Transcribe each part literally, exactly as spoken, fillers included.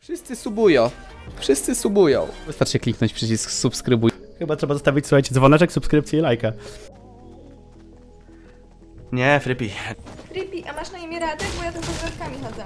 Wszyscy subują. Wszyscy subują. Wystarczy kliknąć przycisk subskrybuj. Chyba trzeba zostawić, słuchajcie, dzwoneczek, subskrypcję i lajka. Nie, Frypi. Frypi, a masz na imię Radek? Bo ja tylko z Radkami chodzę.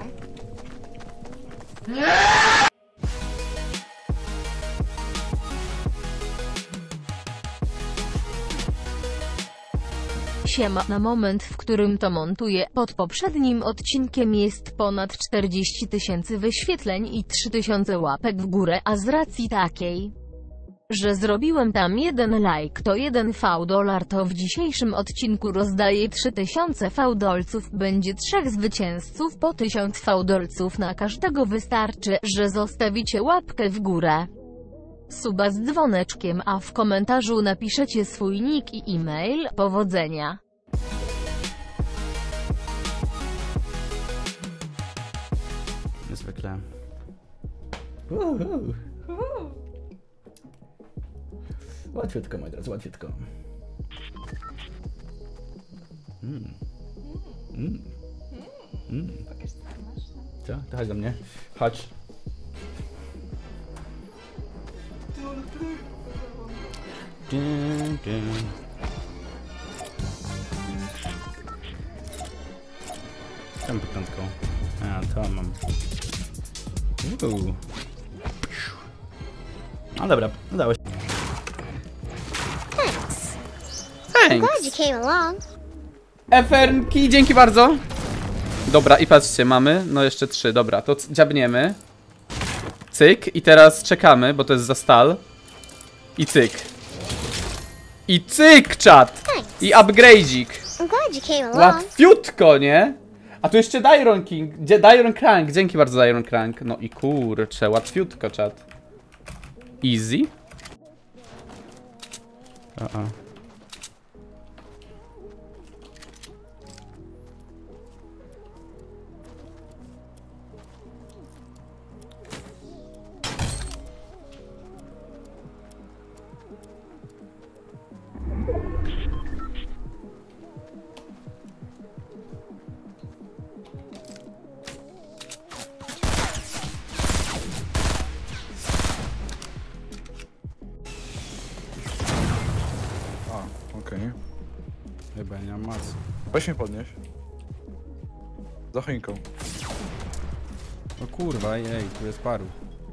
Siema, na moment, w którym to montuję, pod poprzednim odcinkiem jest ponad czterdzieści tysięcy wyświetleń i trzy tysiące łapek w górę, a z racji takiej, że zrobiłem tam jeden like to jeden fałdolar, to w dzisiejszym odcinku rozdaję trzy tysiące fałdolców, będzie trzech zwycięzców po tysiąc fałdolców na każdego, wystarczy, że zostawicie łapkę w górę, suba z dzwoneczkiem, a w komentarzu napiszecie swój nick i e-mail. Powodzenia! Zwykle. Uhu. Łatwiutko, moi drodzy, łatwiutko. Mm. Mm. Mm. Co? To chodź do mnie. Chodź. Dun, dun. Tam początką. A, to mam. Uuu. No dobra, udało się. Thanks. Glad you came along. Efernki, dzięki bardzo. Dobra, i patrzcie, mamy, no jeszcze trzy, dobra, to dziabniemy. Cyk, i teraz czekamy, bo to jest za stal. I cyk. I cyk, czat! I upgrade'ik. I'm glad you came along. Łatwiutko, nie? A tu jeszcze Dairon King, gdzie Dairon Crank, dzięki bardzo Dairon Crank. No i kurczę, łatwiutko, czat. Easy. O -o. Okej. Okay. Chyba nie mam mocy. Weź mnie podnieś. Za choinką. O kurwa, jej, tu jest paru.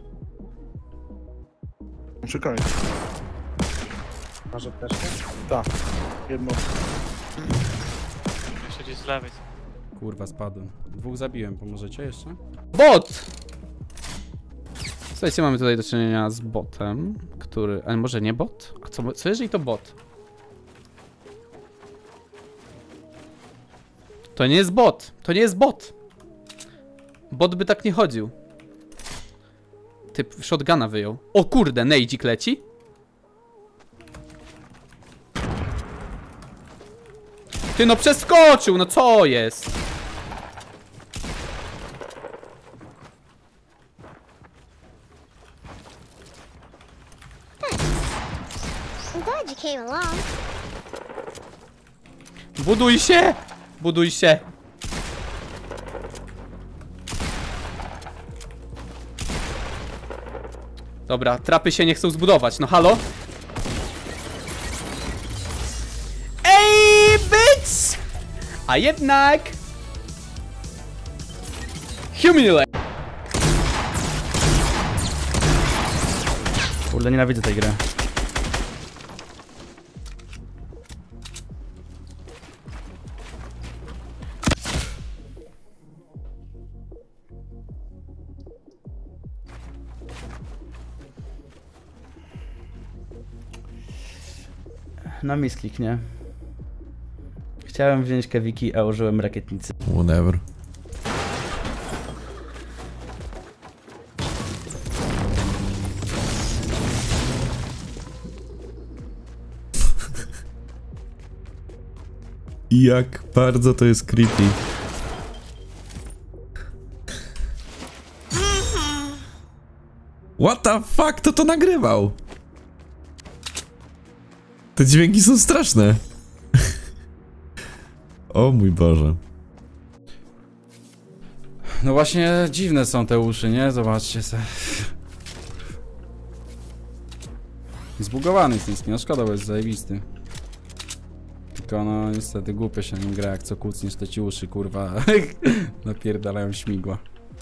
Muszę koniec. Masz apteczkę? Tak. Jedno. Jeszcze gdzieś z lewej. Kurwa, spadłem. Dwóch zabiłem, pomożecie jeszcze? Bot! Słuchajcie, mamy tutaj do czynienia z botem, który... Ale może nie bot? Co, co jeżeli to bot? To nie jest bot! To nie jest bot! Bot by tak nie chodził. Typ shotguna wyjął. O kurde, nejdzik leci? Ty no przeskoczył, no co jest? I'm glad you came along. Buduj się! Buduj się! Dobra, trapy się nie chcą zbudować, no halo? Ej, bitch! A jednak... Humiliate! Kurde, nienawidzę tej gry. Na misklik, nie? Chciałem wziąć kewiki, a użyłem rakietnicy. Whatever. Jak bardzo to jest creepy. What the fuck, kto to nagrywał? Te dźwięki są straszne. O mój Boże. No właśnie dziwne są te uszy, nie? Zobaczcie se. Zbugowany jest ten skin, no szkoda, bo jest zajebisty. Tylko no niestety głupio się nim gra, jak co kucniesz, to ci uszy kurwa napierdalają śmigła.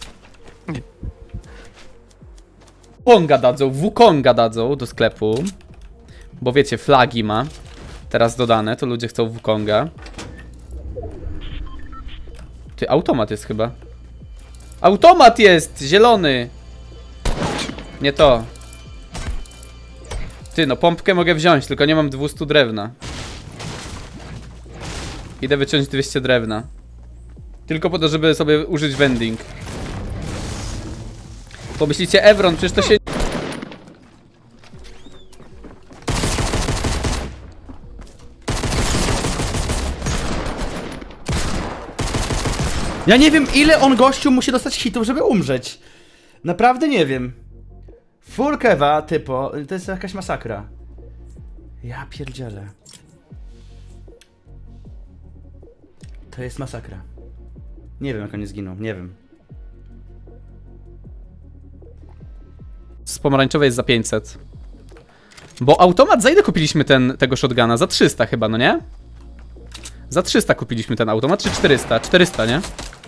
Wukonga dadzą, Wukonga dadzą do sklepu. Bo wiecie, flagi ma teraz dodane, to ludzie chcą Wukonga. Ty, automat jest chyba. Automat jest! Zielony! Nie to. Ty, no pompkę mogę wziąć, tylko nie mam dwieście drewna. Idę wyciąć dwieście drewna. Tylko po to, żeby sobie użyć vending. Pomyślicie, Evron, przecież to się... Ja nie wiem, ile on gościu musi dostać hitów, żeby umrzeć. Naprawdę nie wiem. Full kewa, typo, to jest jakaś masakra. Ja pierdzielę. To jest masakra. Nie wiem, jak on nie zginął, nie wiem. Z pomarańczowej jest za pięćset. Bo automat, za ile kupiliśmy ten, tego shotguna? Za trzysta chyba, no nie? Za trzysta kupiliśmy ten automat, czy czterysta? czterysta, nie?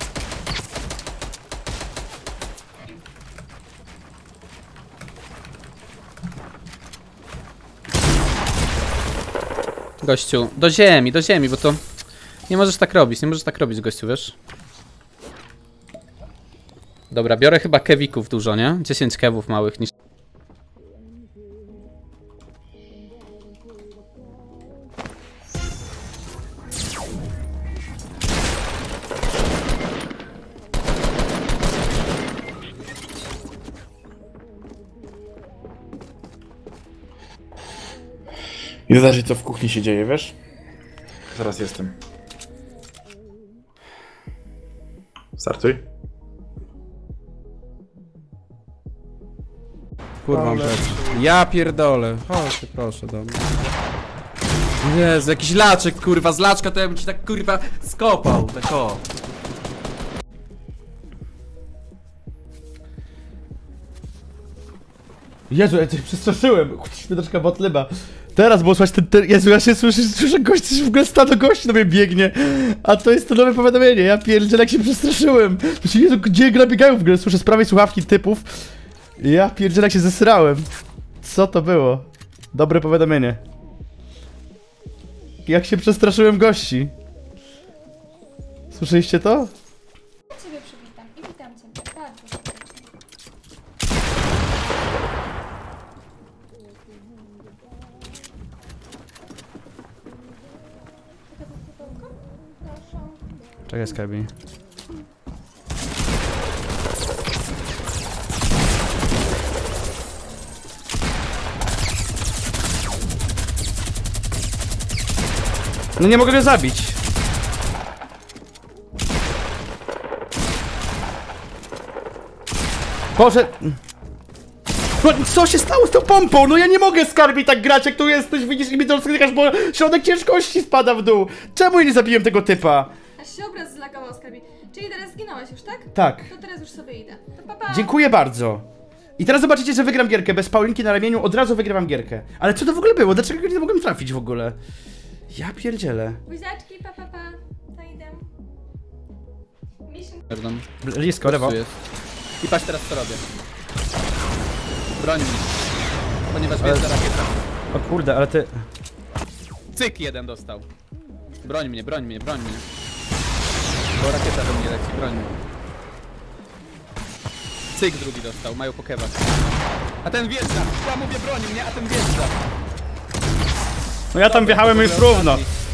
Gościu, do ziemi, do ziemi, bo to... Nie możesz tak robić, nie możesz tak robić, gościu, wiesz? Dobra, biorę chyba kewików dużo, nie? dziesięć kewów małych niż... Nie zależy, co w kuchni się dzieje, wiesz? Zaraz jestem. Startuj. Kurwa, mam rzecz. Ja pierdolę. Chodź, proszę do mnie. Jezu, jakiś laczek, kurwa, z laczka to ja bym ci tak, kurwa, skopał, tak o. Jezu, ja cię przestraszyłem. Śmieteczka botlyba. Teraz było słychać ten, ten... Jezu, ja się słyszę, słyszę gości, w ogóle stado gości do mnie biegnie. A to jest to nowe powiadomienie. Ja pierdzielę, jak się przestraszyłem. Myślę, Jezu, gdzie gra biegają w ogóle? Słyszę z prawej słuchawki typów. Ja pierdzielę, jak się zesrałem. Co to było? Dobre powiadomienie. Jak się przestraszyłem gości. Słyszeliście to? Ciebie przywitam i witam cię bardzo serdecznie. Proszę. Czekaj, Skybi. No nie mogę go zabić. Boże... No, co się stało z tą pompą? No ja nie mogę, Skarbi, tak grać, jak tu jesteś, widzisz i mi to rozklikasz, bo środek ciężkości spada w dół. Czemu ja nie zabiłem tego typa? Aż się obraz zlagował, Skarbi. Czyli teraz zginąłeś już, tak? Tak. To teraz już sobie idę. To pa, pa. Dziękuję bardzo. I teraz zobaczycie, że wygram gierkę. Bez Paulinki na ramieniu od razu wygrywam gierkę. Ale co to w ogóle było? Dlaczego nie mogłem trafić w ogóle? Ja pierdzielę. Buziaczki, pa, pa, pa. To idę. Mission. Pardon. Blisko, lewo. Tu jest. I patrz teraz co robię. Broń mnie. Ponieważ Ale- wiesz, że rakieta. O kurde, ale ty... Cyk, jeden dostał. Broń mnie, broń mnie, broń mnie. Bo rakieta do mnie leci, broń mnie. Cyk, drugi dostał, mają pokewach. A ten wjeżdża! Ja mówię broń mnie, a ten wjeżdża. No ja tam wjechałem już równo.